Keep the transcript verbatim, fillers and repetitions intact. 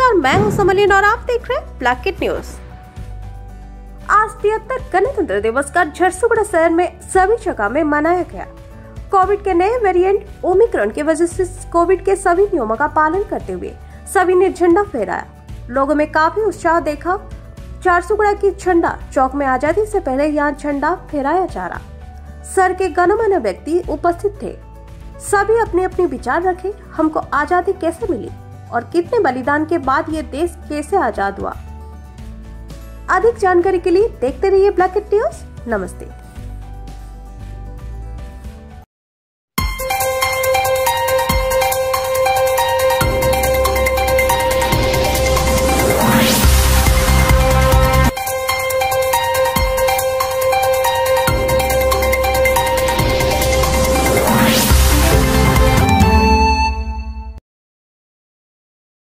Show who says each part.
Speaker 1: नमस्कार, मैं हूं समलिन और आप देख रहे हैं ब्लैकेट न्यूज। आज तिहत्तर गणतंत्र दिवस का झरसुगुड़ा शहर में सभी जगह में मनाया गया। कोविड के नए वेरिएंट ओमिक्रॉन की वजह से कोविड के सभी नियमों का पालन करते हुए सभी ने झंडा फहराया। लोगों में काफी उत्साह देखा। झरसुगुड़ा की झंडा चौक में आजादी से पहले यहाँ झंडा फहराया जा रहा। सर के गणमान्य व्यक्ति उपस्थित थे। सभी अपने अपने विचार रखे। हमको आजादी कैसे मिली और कितने बलिदान के बाद ये देश कैसे आजाद हुआ। अधिक जानकारी के लिए देखते रहिए ब्लैकेट न्यूज। नमस्ते।